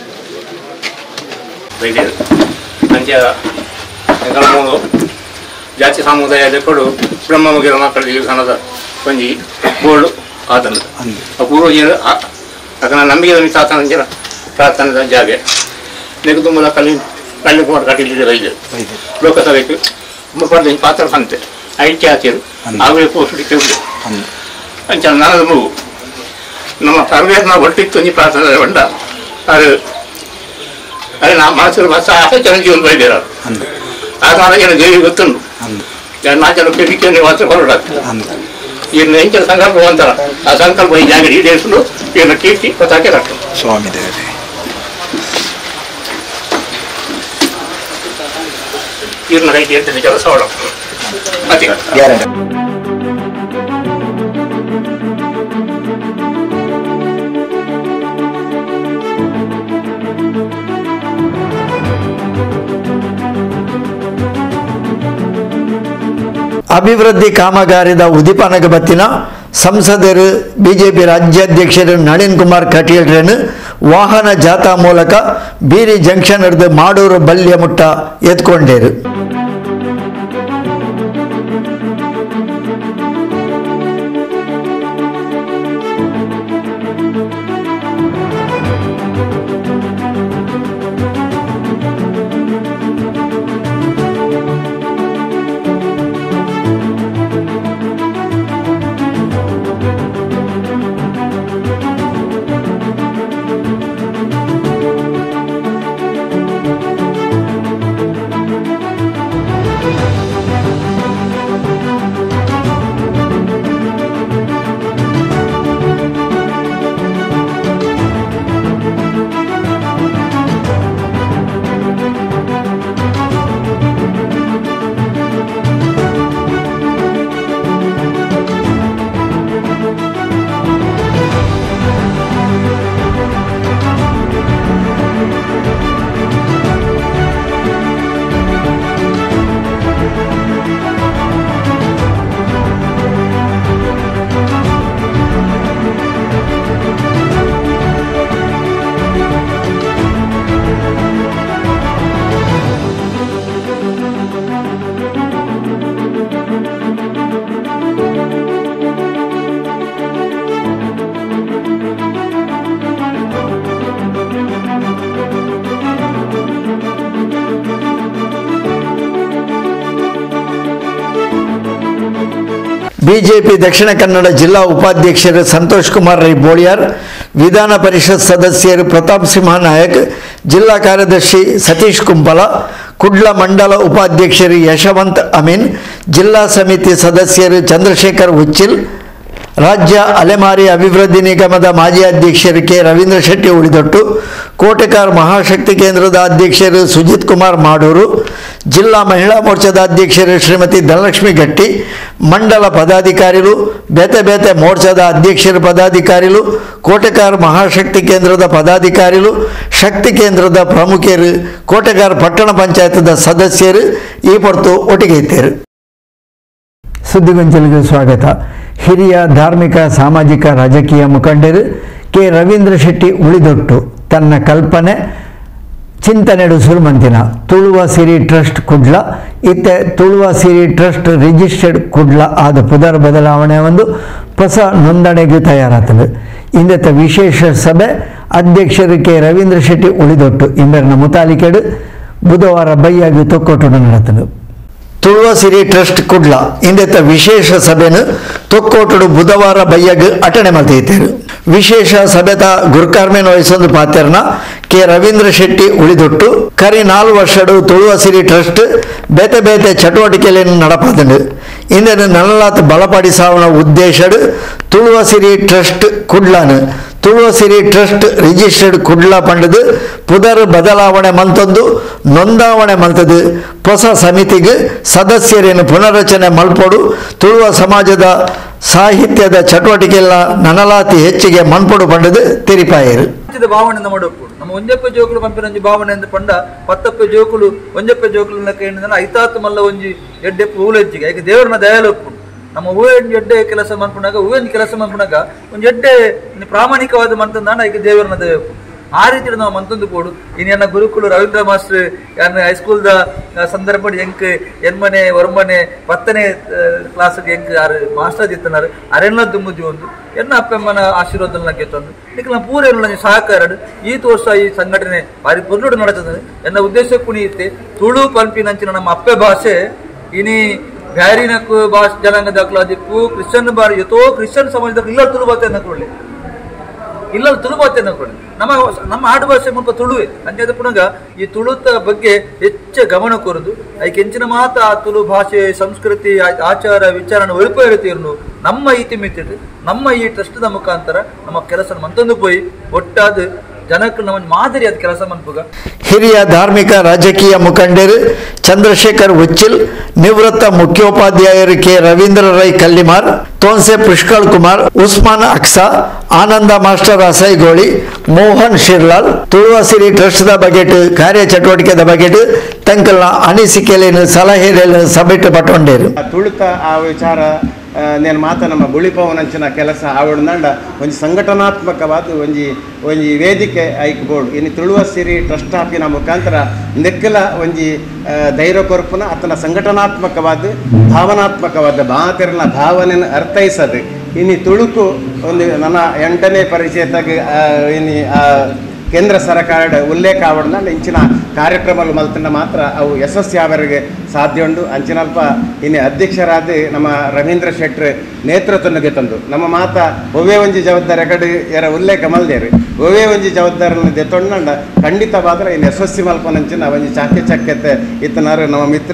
ವೈದ್ಯರು ಅಂಚೆ ಎಂಕಲ ಮೂರು ಜಾತಿ ಸಮುದಾಯದ ಕೊಡು ಬ್ರಹ್ಮಮುಗಿರ ಮಕ್ಕಳ ದೇವಸ್ಥಾನದ ಒಂಜಿ ಬೋರ್ಡು ಆತನದು ಆ ಪೂರ್ವಜರು ಅಕನ ನಂಬಿಕೆ ಆತನ ಜನ ಪ್ರಾರ್ಥನೆದ ಜಾಗ ನೆಗೆ ತುಂಬ ಕಲ್ಲಿ ಕಳ್ಳಿ ಕೂಡ ಕಟ್ಟಿದ್ದೆ ವೈದ್ಯರು ಲೋಕಸಭೆಗೆ ಪಡೆದ ಪಾತ್ರ ಬಂತೆ ಐಕ್ಯ ಹಾಕಿರು ಆಗಲೇ ಪೋಸ್ಟ್ ತೆಗೆದು ಅಂಚ ನಾನದು ಮೂಗು ನಮ್ಮ ಪರಮೇಶ್ವರನ ಒಟ್ಟಿತ್ತು ನೀ ಪ್ರಾರ್ಥನೆ ಬಂಡ ಅದು ಅದೇ ನಾ ಮನಸ್ಸು ಬಸ್ ಆಸೆ ಚೆನ್ನಾಗಿ ಜೀವನ ಬೈದಿರ ಆಗ ನನಗೇನು ದೇವಿ ಗೊತ್ತುಂಟು ನಾಲ್ಕು ಜನ ಬೇಡಿಕೆ ವಾಸ ಹೊರಡಾಗ್ತದೆ ಇನ್ನು ಎಂಚ ಸಂಕಲ್ಪ ಅಂತಾರ ಆ ಸಂಕಲ್ಪ ಈ ಜಾಗ ಈಡೇರಿಸಲು ಇನ್ನು ಕೀರ್ತಿ ಪತಾಕೆ ರಟ್ಟು ಸ್ವಾಮಿ ದೇವತೆ ಇರ್ನ ರೈತಿ ಅಂತ ಕೆಲಸ ಅವಳ ಅತಿ ಅಭಿವೃದ್ಧಿ ಕಾಮಗಾರಿದ ಉದಿಪನಗ ಬತ್ತಿನ ಸಂಸದರು ಬಿಜೆಪಿ ರಾಜ್ಯಾಧ್ಯಕ್ಷರು ನಳಿನ್ ಕುಮಾರ್ ಕಟೀಲ್ರನ್ನು ವಾಹನ ಜಾಥಾ ಮೂಲಕ ಬೀರಿ ಜಂಕ್ಷನ್ ಹಿಡಿದು ಮಾಡೂರು ಬಲ್ಯ ಮುಟ್ಟ ಎತ್ಕೊಂಡೇರು. ಬಿಜೆಪಿ ದಕ್ಷಿಣ ಕನ್ನಡ ಜಿಲ್ಲಾ ಉಪಾಧ್ಯಕ್ಷರು ಸಂತೋಷ್ ಕುಮಾರ್ ರೈ ಬೋಳಿಯಾರ್, ವಿಧಾನ ಪರಿಷತ್ ಸದಸ್ಯರು ಪ್ರತಾಪ್ ಸಿಂಹ ನಾಯಕ್, ಜಿಲ್ಲಾ ಕಾರ್ಯದರ್ಶಿ ಸತೀಶ್ ಕುಂಪಲ, ಕುಡ್ಲ ಮಂಡಲ ಉಪಾಧ್ಯಕ್ಷರು ಯಶವಂತ್ ಅಮೀನ್, ಜಿಲ್ಲಾ ಸಮಿತಿ ಸದಸ್ಯರು ಚಂದ್ರಶೇಖರ್ ಹುಚ್ಚಿಲ್, ರಾಜ್ಯ ಅಲೆಮಾರಿ ಅಭಿವೃದ್ಧಿ ನಿಗಮದ ಮಾಜಿ ಅಧ್ಯಕ್ಷರು ಕೆ ರವೀಂದ್ರ ಶೆಟ್ಟಿ ಉಳಿದೊಟ್ಟು, ಕೋಟೆಕಾರ್ ಮಹಾಶಕ್ತಿ ಕೇಂದ್ರದ ಅಧ್ಯಕ್ಷರು ಸುಜಿತ್ ಕುಮಾರ್ ಮಾಡೂರು, ಜಿಲ್ಲಾ ಮಹಿಳಾ ಮೋರ್ಚಾದ ಅಧ್ಯಕ್ಷರು ಶ್ರೀಮತಿ ಧನಲಕ್ಷ್ಮಿ ಗಟ್ಟಿ, ಮಂಡಲ ಪದಾಧಿಕಾರಿಗಳು, ಬೇತೆ ಬೇತೆ ಮೋರ್ಚಾದ ಅಧ್ಯಕ್ಷರು ಪದಾಧಿಕಾರಿಗಳು, ಕೋಟೆಕಾರ್ ಮಹಾಶಕ್ತಿ ಕೇಂದ್ರದ ಪದಾಧಿಕಾರಿಗಳು, ಶಕ್ತಿ ಕೇಂದ್ರದ ಪ್ರಮುಖರು, ಕೋಟೆಕಾರ್ ಪಟ್ಟಣ ಪಂಚಾಯತದ ಸದಸ್ಯರು ಈ ಹೊರತು ಒಟ್ಟಿಗೆ ಇದ್ದರು. ಸುದ್ದಿಗೊಂಚಲಿಗೆ ಸ್ವಾಗತ. ಹಿರಿಯ ಧಾರ್ಮಿಕ ಸಾಮಾಜಿಕ ರಾಜಕೀಯ ಮುಖಂಡರು ಕೆ ರವೀಂದ್ರ ಶೆಟ್ಟಿ ಉಳಿದೊಟ್ಟು ತನ್ನ ಕಲ್ಪನೆ ಚಿಂತನೆಡು ಸುರುಮಂತಿನ ತುಳುವ ಸಿರಿ ಟ್ರಸ್ಟ್ ಕುಡ್ಲ ಇತ್ತೆ ತುಳುವ ಸಿರಿ ಟ್ರಸ್ಟ್ ರಿಜಿಸ್ಟರ್ಡ್ ಕುಡ್ಲ ಆದ ಪುದರ್ ಬದಲಾವಣೆ ಒಂದು ಹೊಸ ನೋಂದಣಿಗೂ ತಯಾರಾತಲು ಇಂದತ್ತ ವಿಶೇಷ ಸಭೆ ಅಧ್ಯಕ್ಷರು ಕೆ ರವೀಂದ್ರ ಶೆಟ್ಟಿ ಉಳಿದೊಟ್ಟು ಇಂಬೆರ್ನ ಮುತಾಲಿಕೆಡು ಬುಧವಾರ ಬೈಯಾಗಿ ತೊಕ್ಕೊಟ್ಟು ನಡೆತಲು. ತುಳುವ ಸಿರಿ ಟ್ರಸ್ಟ್ ಕುಡ್ಲ ಇಂದೆತ್ತ ವಿಶೇಷ ಸಭೆನು ತೊಕ್ಕೋಟುಡು ಬುಧವಾರ ಬೈಯಗ್ ಅಟಣೆ ಮಲ್ತಿದ್ದರು. ವಿಶೇಷ ಸಭೆತ ಗುರುಕಾರ್ಮೆನ್ ವಹಿಸೊಂದು ಪಾತ್ರನ ಕೆ ರವೀಂದ್ರ ಶೆಟ್ಟಿ ಉಳಿದೊಟ್ಟು ಕರಿ ನಾಲ್ಕು ವರ್ಷಡು ತುಳುವ ಸಿರಿ ಟ್ರಸ್ಟ್ ಬೇತೆ ಬೇತೆ ಚಟುವಟಿಕೆಗಳನ್ನು ನಡಪಾದನು. ಇಂದನು ನನ್ನಲಾತ್ ಬಲಪಡಿಸಾವನ ಉದ್ದೇಶಡು ತುಳುವ ಸಿರಿ ಟ್ರಸ್ಟ್ ಕುಡ್ಲನು ತುಳುವ ಸಿರಿ ಟ್ರಸ್ಟ್ ರಿಜಿಸ್ಟರ್ಡ್ ಕುಡ್ಲ ಪಂಡದು ಪುದರ್ ಬದಲಾವಣೆ ಮಂತೊಂದು ನೋಂದಾವಣೆ ಮಂತದು ಹೊಸ ಸಮಿತಿಗೆ ಸದಸ್ಯರೇನು ಪುನರ್ರಚನೆ ಮಲ್ಪೊಡು ತುಳುವ ಸಮಾಜದ ಸಾಹಿತ್ಯದ ಚಟುವಟಿಕೆಲ್ಲ ನನಲಾತಿ ಹೆಚ್ಚಿಗೆ ಮನ್ಪೊಡು ಪಂಡದು ತಿರಿಪಾಯರು. ಭಾವನೆ ಮಾಡಬೇಕು ನಮ್ಮ ಒಂಜಪ್ಪೆ ಜೋಕುಲು ಪಂಪಿನಂಜಿ ಭಾವನೆ ಎಂದು ಪಂಡ ಪತ್ತಪ್ಪೆ ಜೋಕುಲು ಒಂಜಪ್ಪೆ ಜೋಕುಲು ಕೇಳಿದ ಐತಾತ್ತು ಮಲ್ಲ ಒಂಜಿ ಎಡ್ಡೆಪ್ಪು ಊಲೆಜ್ಜಿಗೆ ಯಾಕೆ ದೇವರನ್ನ ದಯಾಲೊಪ್ಪು ನಮ್ಮ ಹೂವೆ ಎಡ್ಡೆ ಕೆಲಸ ಮನ್ಪುನಾಗ ಹೂವೆಂಜಿ ಕೆಲಸ ಮನ್ಪುನಾಗ ಒಂದು ಎಡ್ಡೆ ಪ್ರಾಮಾಣಿಕವಾದ ಮಂತಂದಾಣ ಈಗ ದೇವರನ್ನ ದಯಪ್ಪು ಆ ರೀತಿ ನಾವು ಮಂತೊಂದು ಕೊಡು ಇನ್ನು ನನ್ನ ಗುರುಕುಲು ರವೀಂದ್ರ ಮಾಸ್ಟರ್ ಯಾರ ಹೈಸ್ಕೂಲ್ದ ಸಂದರ್ಭ ಎಂಕ್ ಎನ್ಮನೆ ಹೊರಮನೆ ಪತ್ತನೇ ಕ್ಲಾಸ್ಗೆ ಎಂಕ್ ಯಾರು ಮಾಸ್ಟರ್ ಇತ್ತನಾರು ಅರೆಲ್ಲ ದುಮ್ಮುದಿ ಒಂದು ಎನ್ನ ಅಪ್ಪಮ್ಮನ ಆಶೀರ್ವಾದ ಗೆತ್ತಂದು ಈಗ ನಾವು ಪೂರ ಎಲ್ಲ ಸಹಕಾರ ಈ ತೋರ್ಸ ಈ ಸಂಘಟನೆ ಭಾರಿ ಪೊರ್ಲುಡು ನಡೀತದೆ ಎನ್ನ ಉದ್ದೇಶ ಕುಣಿಯುತ್ತೆ ತುಳು ಪಂಪಿನಂಚಿನ ನಮ್ಮ ಅಪ್ಪೆ ಭಾಷೆ ಇನಿ ಬ್ಯಾರಿನಕ್ಕು ಭಾಷೆ ಜನಾಂಗ ದಾಖಲಾದಿಪ್ಪು ಕ್ರಿಶ್ಚಿಯನ್ ಬಾರಿ ಎಷ್ಟೋ ಕ್ರಿಶ್ಚಿಯನ್ ಸಮಾಜದಾಗ ಇಲ್ಲ ತುಳು ಭಾಷೆ ಅನ್ನಕೊಳ್ಳಿ ಇಲ್ಲ ತುಳು ಭಾಷೆ ಅನ್ನಕೊಳ್ಳಿ ನಮ್ಮ ನಮ್ಮ ಆಡು ಭಾಷೆ ಮುಲ್ಪ ತುಳುವೆ ಅಂಚೆ ಪುನಗ ಈ ತುಳುತ ಬಗ್ಗೆ ಹೆಚ್ಚು ಗಮನ ಕೊರದು ಅದಕ್ಕೆ ಹೆಂಚಿನ ಮಾತ ಆ ತುಳು ಭಾಷೆ ಸಂಸ್ಕೃತಿ ಆಚಾರ ವಿಚಾರನ ಒಳಪ ಇರುತ್ತೀರ್ನು ನಮ್ಮ ಇತಿಮಿತಿ ನಮ್ಮ ಈ ಟ್ರಸ್ಟ್ದ ಮುಖಾಂತರ ನಮ್ಮ ಕೆಲಸ ಮಂತೊಂದು ಪೋಯಿ ಒಟ್ಟಾದ ಜನಕ್ಕೆ ನಮ್ಮ ಮಾದರಿ ಅದು ಕೆಲಸ ಮನ್ಪುಗ. ಹಿರಿಯ ಧಾರ್ಮಿಕ ರಾಜಕೀಯ ಮುಖಂಡರು ಚಂದ್ರಶೇಖರ್ ಉಚ್ಚಿಲ್, ನಿವೃತ್ತ ಮುಖ್ಯೋಪಾಧ್ಯಾಯರು K Ravindra Rai Kallimar, Thonse Pushkal Kumar, Usman Aksa, Ananda master Asaigoli, Mohan Shirlal Tuluvasiri trust ಬಗೆಟ್ ಕಾರ್ಯ ಚಟುವಟಿಕೆ ಬಗೆಟ್ ತಂಕಲ್ನ ಅನಿಸಿಕೆಲೇನು ಸಲಹೆಲೇನು ಸಭೆಟ್ ಪಟ್ಟೊಂಡೇರು. ತುಳುತ ಆ ವಿಚಾರ నేను ಮಾತ ನಮ್ಮ ಗುಳಿಪವನಂಚಿನ ಕೆಲಸ ಆವಡ್ನಂಡ ಒಂಜಿ ಸಂಘಟನಾತ್ಮಕವಾದ ಒಂಜಿ ಒಂಜಿ ವೇದಿಕೆ ಐಕ್ಬೋಡು ಇನ್ನು ತುಳುವ ಸಿರಿ ಟ್ರಸ್ಟ್ ಆಪಿನ ಮುಖಾಂತರ ನೆಕ್ಕಲ ಒಂಜಿ ಧೈರ್ಯ ಕೊರ್ಪುನ ಅತನ ಸಂಘಟನಾತ್ಮಕವಾದ ಭಾವನಾತ್ಮಕವಾದ ಮಾತಿರನ ಭಾವನೆಯನ್ನು ಅರ್ಥೈಸದು ಇನ್ನು ತುಳುಕು ಒಂದು ನನ್ನ ಎಂಟನೇ ಪರಿಚಯದಾಗ ಇನ್ನು ಕೇಂದ್ರ ಸರ್ಕಾರದ ಉಲ್ಲೇಖ ಆವಡ್ನ ಇಂಚಿನ ಕಾರ್ಯಕ್ರಮಗಳು ಮಲ್ತಂಡ ಮಾತ್ರ ಅವು ಯಶಸ್ವಿಯವರಿಗೆ ಸಾಧ್ಯ ಉಂಟು ಅಂಚಿನಲ್ಪ ಇನ್ನು ಅಧ್ಯಕ್ಷರಾದ ನಮ್ಮ ರವೀಂದ್ರ ಶೆಟ್ರ್ ನೇತೃತ್ವಕ್ಕೆ ತಂದು ನಮ್ಮ ಮಾತ ಒವೇ ಒಂಜಿ ಜವಾಬ್ದಾರಿ ಕಡೆ ಯಾರ ಉಲ್ಲೇಖ ಮಲ್ದೇರು ಒವೇ ಒಂಜಿ ಜವಾಬ್ದಾರಿಯನ್ನು ದೆತ್ತೊಂಡ ಖಂಡಿತವಾದ್ರೆ ಇನ್ನು ಯಶಸ್ವಿ ಮಲ್ಪನಂಚಿನ ಒಂಜಿ ಚಾಕೆ ಚಕ್ಕೆತ್ತೆ ಇತ್ತನಾರು ನಮ್ಮ ಮಿತ್ರ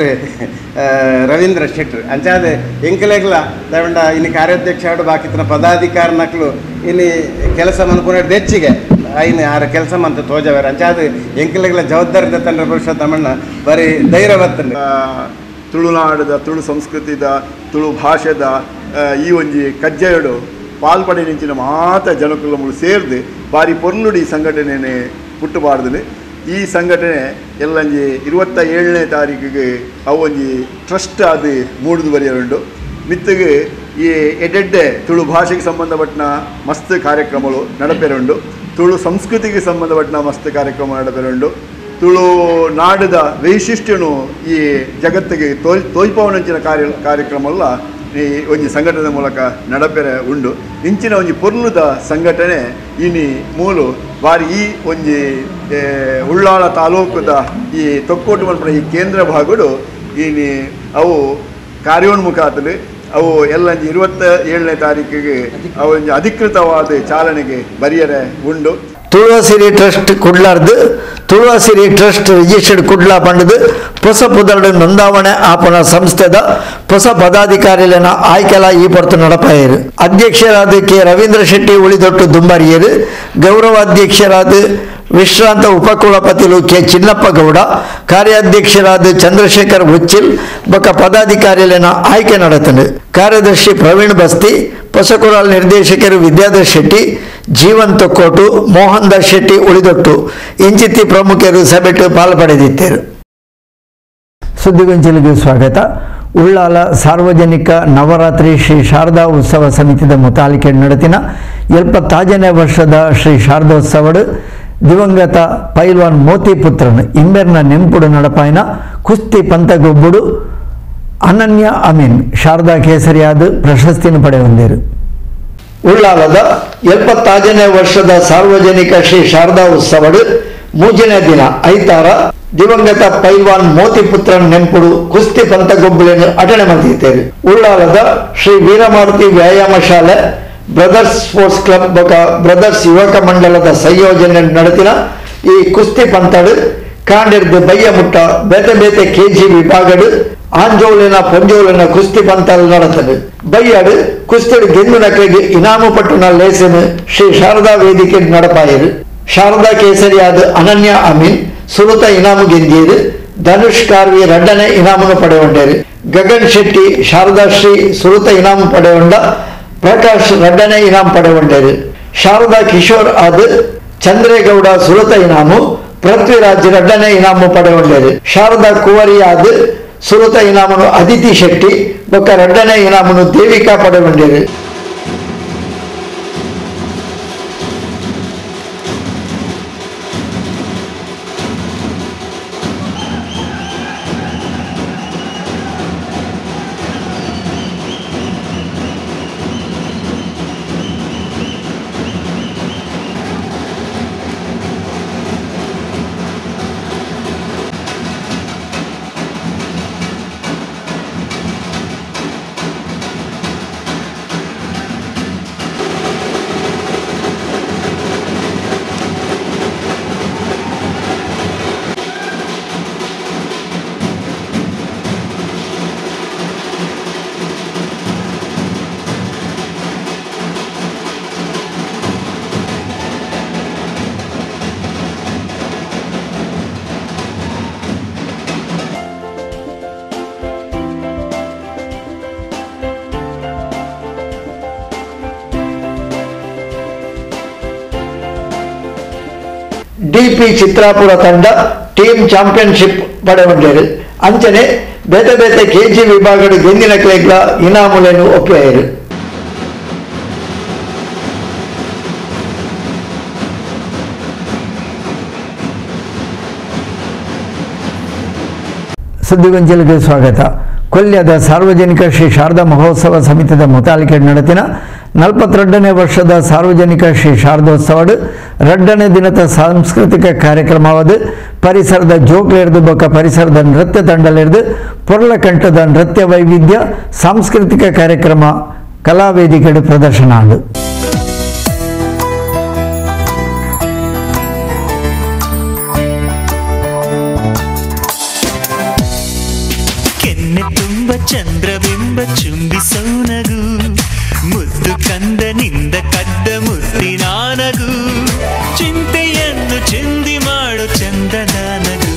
ರವೀಂದ್ರ ಶೆಟ್ರ್ ಅಂಚಾದ ಎಂಕಲೆಗ್ಲ ತಗೊಂಡ ಇನ್ನು ಕಾರ್ಯಾಧ್ಯಕ್ಷ ಆಡು ಬಾಕಿತ್ತಿನ ಪದಾಧಿಕಾರಿನಕ್ಲು ಇನ್ನು ಕೆಲಸ ಮನ್ಕೊಂಡ ಹೆಚ್ಚಿಗೆ ಐನು ಆರ ಕೆಲಸ ಮಂತ ತೋಜವೇರ ಅಂಚಾದ ಎಂಕಲೆಗ್ಲ ಜವಾಬ್ದಾರಿ ತಂಡ ಪುರುಷ ತಮ್ಮಣ್ಣ ಬರೀ ಧೈರ್ಯವತ್ತಂಡ ತುಳುನಾಡದ ತುಳು ಸಂಸ್ಕೃತಿದ ತುಳು ಭಾಷೆದ ಈ ಒಂಜಿ ಕಜ್ಜೆಯಡು ಪಾಲ್ಪಡೆ ನಿಂಚಿನ ಮಾತ ಜನಕುಲ ಮುಳು ಸೇರ್ದು ಬಾರಿ ಪೊರ್ಲುಡಿ ಸಂಘಟನೆ ಪುಟ್ಟುಬಾರ್ದು ಈ ಸಂಘಟನೆ ಎಲ್ಲಂಜಿ ಇರುವತ್ತ ಏಳನೇ ತಾರೀಕಿಗೆ ಅವು ಒಂಜಿ ಟ್ರಸ್ಟ್ ಅದು ಮೂಡುದು ಬರೆಯುಂಡು ಮಿತ್ತಿಗೆ ಈ ಎಡೆಡ್ಡೆ ತುಳು ಭಾಷೆಗೆ ಸಂಬಂಧಪಟ್ಟ ಮಸ್ತ್ ಕಾರ್ಯಕ್ರಮಗಳು ನಡಪೆರುಂಡು ತುಳು ಸಂಸ್ಕೃತಿಗೆ ಸಂಬಂಧಪಟ್ಟ ಮಸ್ತ್ ಕಾರ್ಯಕ್ರಮ ನಡಪೆರುಂಡು ತುಳು ನಾಡದ ವೈಶಿಷ್ಟ್ಯನು ಈ ಜಗತ್ತಿಗೆ ತೋಯ್ ತೋಯ್ಪವನಂಚಿನ ಕಾರ್ಯ ಕಾರ್ಯಕ್ರಮಲ್ಲ ಈ ಒಂಜಿ ಸಂಘಟನೆ ಮೂಲಕ ನಡಪೆರೆ ಉಂಡು ಇಂಚಿನ ಒಂಜಿ ಪೊರ್ಲುದ ಸಂಘಟನೆ ಇನಿ ಮೂಲು ಬಾರಿ ಈ ಒಂಜಿ ಉಳ್ಳಾಳ ತಾಲೂಕುದ ಈ ತೊಕ್ಕೋಟು ಮಲ್ಪನ ಈ ಕೇಂದ್ರ ಭಾಗಡು ಇನಿ ಅವು ಕಾರ್ಯೋನ್ಮುಖ ಆತಲು ಅವು ಎಲ್ಲಂಜಿ ಇರುವತ್ತ ಏಳನೇ ತಾರೀಕಿಗೆ ಅವು ಅಧಿಕೃತವಾದ ಚಾಲನೆಗೆ ಬರಿಯರೆ ಉಂಡು. ತುಳುವಸಿರಿ ಟ್ರಸ್ಟ್ ಕುಡ್ಲಾರ್ದು ತುಳುವಸಿರಿ ಟ್ರಸ್ಟ್ ರಿಜಿಸ್ಟರ್ಡ್ ಕುಡ್ಲಾ ಪಂಡದು ಹೊಸ ಪುದರ್ಡು ನೋಂದಾವಣೆ ಆಪನ ಸಂಸ್ಥೆದ ಹೊಸ ಪದಾಧಿಕಾರಿಗಳನ್ನ ಆಯ್ಕೆಲ ಈ ಪೊರ್ತು ನಡಪಾಯರು. ಅಧ್ಯಕ್ಷರಾದ ಕೆ ರವೀಂದ್ರ ಶೆಟ್ಟಿ ಉಳಿದೊಟ್ಟು ದುಂಬಾರಿಯರು, ಗೌರವಾಧ್ಯಕ್ಷರಾದ ವಿಶ್ರಾಂತ ಉಪಕುಲಪತಿಲು ಕೆ ಚಿನ್ನಪ್ಪ ಗೌಡ, ಕಾರ್ಯಾಧ್ಯಕ್ಷರಾದ ಚಂದ್ರಶೇಖರ್ ಉಚ್ಚಿಲ್ ಬೊಕ್ಕ ಪದಾಧಿಕಾರಿಗಳನ್ನ ಆಯ್ಕೆ ನಡತಂಡು. ಕಾರ್ಯದರ್ಶಿ ಪ್ರವೀಣ್ ಬಸ್ತಿ, ಪೊಸಕುರಾಲ್ ನಿರ್ದೇಶಕರು ವಿದ್ಯಾಧರ್ ಶೆಟ್ಟಿ, ಜೀವನ್ ತೊಕ್ಕೋಟು, ಮೋಹನ್ ದಾಸ್ ಶೆಟ್ಟಿ ಉಳಿದೊಟ್ಟು ಇಂಚಿತಿ ಪ್ರಮುಖರು ಸಭೆಟ್ಟು ಪಾಲ್ಪಡೆದಿದ್ದರು. ಸುದ್ದಿಗೊಂಚಲಿಗೆ ಸ್ವಾಗತ. ಉಳ್ಳಾಲ ಸಾರ್ವಜನಿಕ ನವರಾತ್ರಿ ಶ್ರೀ ಶಾರದಾ ಉತ್ಸವ ಸಮಿತಿದ ಮುತಾಲಿಕೆ ನಡತಿನ ಎಪ್ಪತ್ತಾಜನೇ ವರ್ಷದ ಶ್ರೀ ಶಾರದೋತ್ಸವಡು ದಿವಂಗತ ಪೈಲ್ವಾನ್ ಮೋತಿ ಪುತ್ರನ್ ಇಂಬೆರ್ನ ನೆಂಪುಡು ನಡಪಾಯಿನ ಕುಸ್ತಿ ಪಂತಗೊಬ್ಬುಡು ಅನನ್ಯ ಅಮೀನ್ ಶಾರದಾ ಕೇಸರಿಯಾದ ಪ್ರಶಸ್ತಿಯನ್ನು ಪಡೆಯೊಂದಿರು. ಉಳ್ಳಾಲದ ಎಪ್ಪತ್ತಾಜನೇ ವರ್ಷದ ಸಾರ್ವಜನಿಕ ಶ್ರೀ ಶಾರದಾ ಉತ್ಸವಡು ಮೂಜನೇ ದಿನ ಐತಾರ ದಿವಂಗತ ಪೈಲ್ವಾನ್ ಮೋತಿ ಪುತ್ರನ್ ನೆಂಪುಡು ಕುಸ್ತಿ ಪಂತಗೊಬ್ಬುಳನ್ನು ಅಟಣೆ ಮಾಡಿದ್ದೇವೆ. ಉಳ್ಳಾಲದ ಶ್ರೀ ವೀರಮಾರುತಿ ವ್ಯಾಯಾಮ ಶಾಲೆ, ಬ್ರದರ್ಸ್ ಸ್ಪೋರ್ಟ್ಸ್ ಕ್ಲಬ್ ಬೊಕ ಬ್ರದರ್ಸ್ ಯುವಕ ಮಂಡಲದ ಸಂಯೋಜನೆ ನಡೆತಿನ ಈ ಕುಸ್ತಿ ಪಂತಡು ಕಾಂಡಿರ್ದು ಬಯ್ಯ ಮುಟ್ಟ ಬೇತೆ ಬೇತೆ ಕೆಜಿ ವಿಭಾಗಡು ಆಂಜೋಲಿನ ಪೊಂಜೋಲಿನ ಕುಸ್ತಿ ಪಂತಲ್ ನಡೆತದು. ಬಯ್ಯಡು ಕುಸ್ತಿಡು ಗೆಂದು ನಕಲಿಗೆ ಇನಾಮು ಪಟ್ಟುನ ಲೇಸನು ಶ್ರೀ ಶಾರದಾ ವೇದಿಕೆ ನಡಪಾಯರು. ಶಾರದಾ ಕೇಸರಿಯಾದ ಅನನ್ಯ ಅಮೀನ್ ಸುರುತ ಇನಾಮು ಗೆಂದಿಯರು. ಧನುಷ್ ಕಾರ್ವಿ ಎರಡನೇ ಇನಾಮನ್ನು ಪಡೆಯುಂಡರು. ಗಗನ್ ಶೆಟ್ಟಿ ಶಾರದಾ ಶ್ರೀ ಸುರುತ ಇನಾಮು ಪಡೆಯುಂಡ. ಪ್ರಕಾಶ್ ಎರಡನೇ ಇನಾಮು ಪಡೆಯುಂಡರು. ಶಾರದಾ ಕಿಶೋರ್ ಆದ ಚಂದ್ರೇಗೌಡ ಸುರುತ ಇನಾಮು. ಪೃಥ್ವಿರಾಜ್ ಎರಡನೇ ಇನಾಮು ಪಡೆಯುಂಡರು. ಶಾರದಾ ಕುವರಿ ಆದ ಸುರುತ ಇನಾಮನು ಅದಿತಿ ಶೆಟ್ಟಿ ಬೊಕ್ಕ ಎರಡನೇ ಇನಾಮನು ದೇವಿಕಾ ಪಡೆಯುಂಡರು. ಡಿಪಿ ಚಿತ್ರಾಪುರ ತಂಡ ಟೀಮ್ ಚಾಂಪಿಯನ್ಶಿಪ್ ಪಡೆಗೊಂಡರು. ಅಂಚನೆ ಬೇತೆ ಬೇತೆ ಕೆಜಿ ವಿಭಾಗದ ಗೆಂದಿನ ಕ್ಲೇಗ್ಲ ಇನಾಮುಲೆನು ಒಪ್ಪಿಯಾರು. ಸುದ್ದಿಗೊಂಚಲಿಗೆ ಸ್ವಾಗತ. ಕೊಲ್ಯದ ಸಾರ್ವಜನಿಕ ಶ್ರೀ ಶಾರದಾ ಮಹೋತ್ಸವ ಸಮಿತಿದ ಮುತಾಲಿಕೆ ನಡೆತಿನ ನಲವತ್ತೆರಡನೇ ವರ್ಷದ ಸಾರ್ವಜನಿಕ ಶ್ರೀ ಶಾರದೋತ್ಸವಡು ಎರಡನೇ ದಿನದ ಸಾಂಸ್ಕೃತಿಕ ಕಾರ್ಯಕ್ರಮವಾದ ಪರಿಸರದ ಜೋಕ್ಲೆರ್ದು ಬೊಕ್ಕ ಪರಿಸರದ ನೃತ್ಯ ತಂಡಲೆರ್ದು ಪೊರ್ಲಕಂಠದ ನೃತ್ಯ ವೈವಿಧ್ಯ ಸಾಂಸ್ಕೃತಿಕ ಕಾರ್ಯಕ್ರಮ ಕಲಾವೇದಿಕೆಡು ಪ್ರದರ್ಶನ ಆಂಡು. ಚಂದ್ರಬಿಂಬ ಚುಂಬಿಸೌನಗು ಮುದ್ದು ಕಂದನಿಂದ ಕದ್ದ ಮುತ್ತಿನಾನಗು ಚಿಂತೆಯನ್ನು ಚಿಂದಿ ಮಾಡು ಚಂದನಾನಗು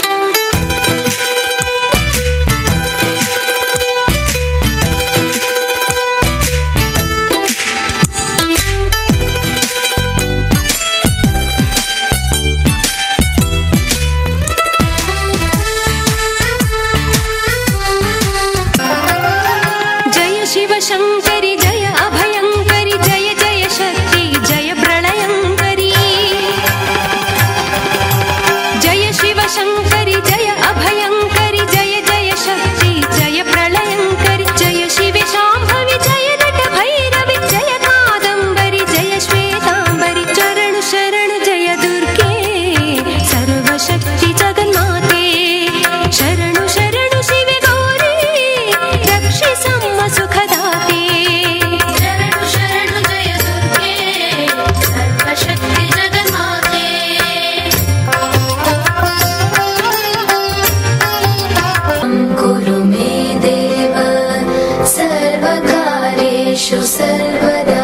शंकरी जय अभयंकरी जय जय शक्ति जय प्रलयंकरी जय शिव शंकरी जय अभयंकरी जय जय शक्ति जय प्रलयंकरी जय शिव शांभवी जय नट भैरवी जय कादंबरी जय श्वेतांबरी चरण शरण जय दुर्गे सर्वशक्ति जगन्माते शरणु शरणु शिव गौरी रक्षि सम्म सुखदा सर्वदा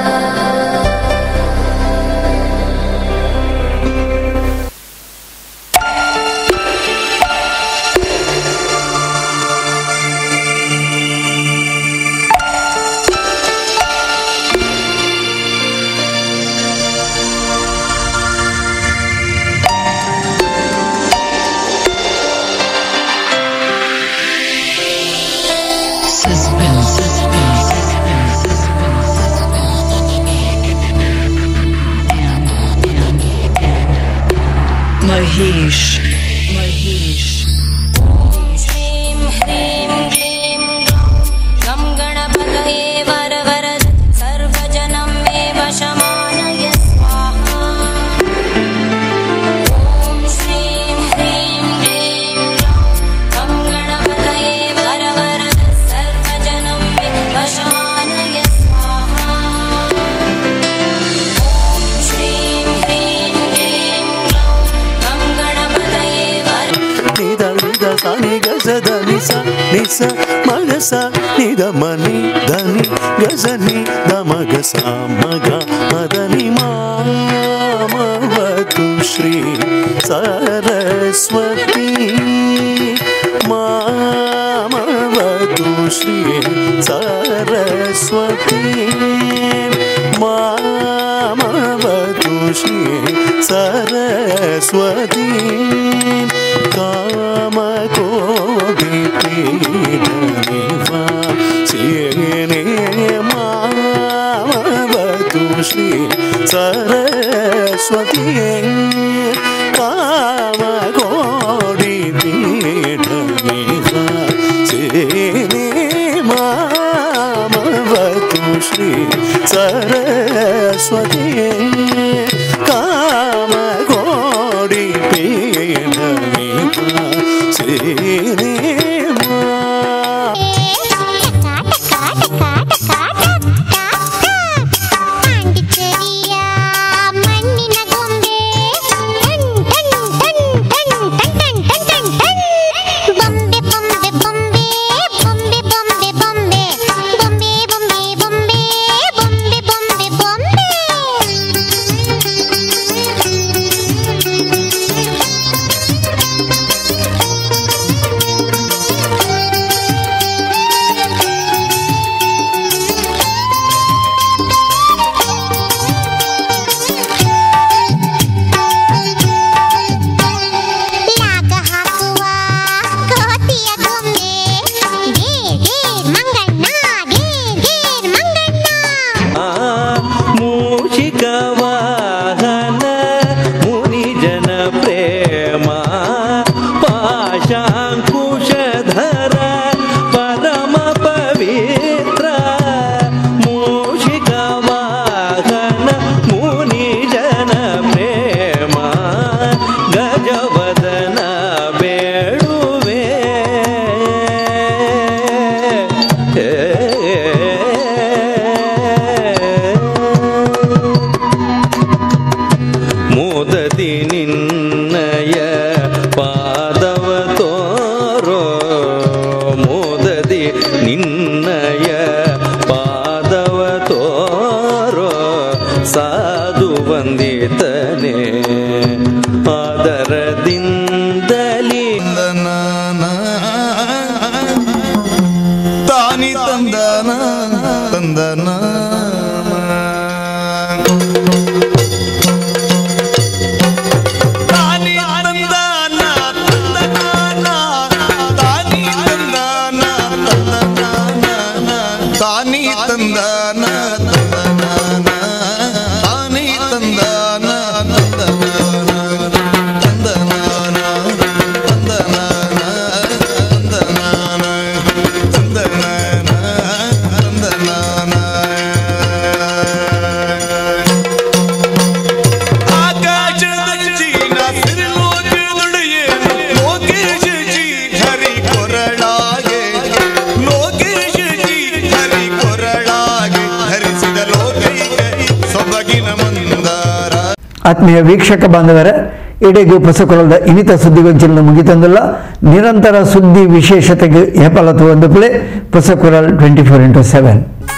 महेश महेश श्रीं ह्रीं क्लीं गं गणपतये वर वर सर्वजनं मे वशमानय स्वाहा ॐ श्रीं ह्रीं क्लीं गं गणपतये वर वर सर्वजनं मे वशमानय स्वाहा ॐ श्रीं ह्रीं नी गजद निस निस मगस निद मनि धनि गजनि दमगस मग मदनि मामवतु श्री सरस्वती मामवतु श्री सरस्वती मामवतु श्री सरस्वती काम को सेने मामवतु श्री सरस्वती काम कोडि सेने मामवतु श्री सरस्वती काम कोडि ತಂದನ ತಾನಿ ತಂದನ ತಂದನ ತಾನಿ ತಂದನ ತಂದನ ತಂದನ ತಂದನ ತಂದನ ತಂದನ ಆಕಾಶದ ಚೀನ ಸಿರಿಲೋಕದೊಡೆಯೇ ಲೋಕೇಶ ಜಿ ಹರಿ ಕೊರಳಾಗೆ ಲೋಕೇಶ ಜಿ ಹರಿ ಕೊರಳಾಗೆ ಹರಿಸಿದ ಲೋಕೈಕ ಸೊಬಗಿನ ಮಂದಾರ. ಆತ್ಮೀಯ ವೀಕ್ಷಕ ಬಾಂಧವರೇ, ಇಡೆಗೂ ಪಸಕೊಳದ ಇನಿತ ಸುದ್ದಿಗೊಂಚಲನ್ನು ಮುಗಿತಂದಲ್ಲ. ನಿರಂತರ ಸುದ್ದಿ ವಿಶೇಷತೆಗೆ ಹೆಪಲತು ಒಂದು ಪ್ಲೇ ಪಸಕೊರಲ್ ಟ್ವೆಂಟಿ ಫೋರ್ ಇಂಟು ಸೆವೆನ್.